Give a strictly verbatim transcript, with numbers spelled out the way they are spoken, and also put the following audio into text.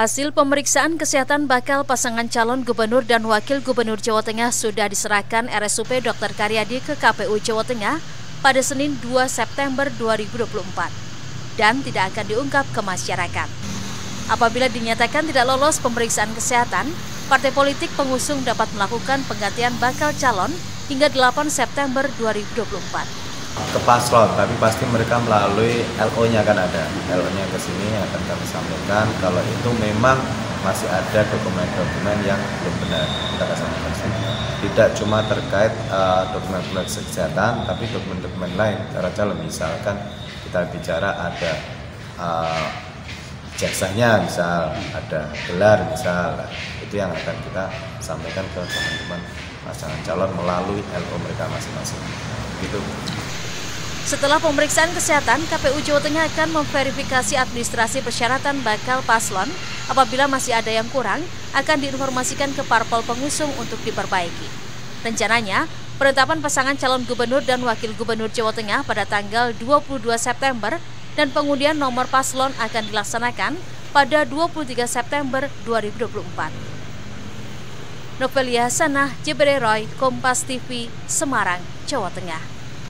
Hasil pemeriksaan kesehatan bakal pasangan calon gubernur dan wakil gubernur Jawa Tengah sudah diserahkan R S U P Dokter Karyadi ke K P U Jawa Tengah pada Senin dua September dua ribu dua puluh empat dan tidak akan diungkap ke masyarakat. Apabila dinyatakan tidak lolos pemeriksaan kesehatan, partai politik pengusung dapat melakukan penggantian bakal calon hingga delapan September dua ribu dua puluh empat. Ke paslon, tapi pasti mereka melalui L O-nya kan ada. L O-nya ke sini akan kami sampaikan kalau itu memang masih ada dokumen-dokumen yang belum benar. Kita akan sampaikan sini. Tidak cuma terkait uh, dokumen-dokumen kesehatan, tapi dokumen-dokumen lain. Cara calon misalkan kita bicara ada uh, jasanya, misal ada gelar, misal itu yang akan kita sampaikan ke teman-teman pasangan calon melalui L O mereka masing-masing. Gitu. Setelah pemeriksaan kesehatan, K P U Jawa Tengah akan memverifikasi administrasi persyaratan bakal paslon. Apabila masih ada yang kurang, akan diinformasikan ke parpol pengusung untuk diperbaiki. Rencananya, penetapan pasangan calon gubernur dan wakil gubernur Jawa Tengah pada tanggal dua puluh dua September dan pengundian nomor paslon akan dilaksanakan pada dua puluh tiga September dua ribu dua puluh empat. Novelia Sanah, Jebere Roy, Kompas T V, Semarang, Jawa Tengah.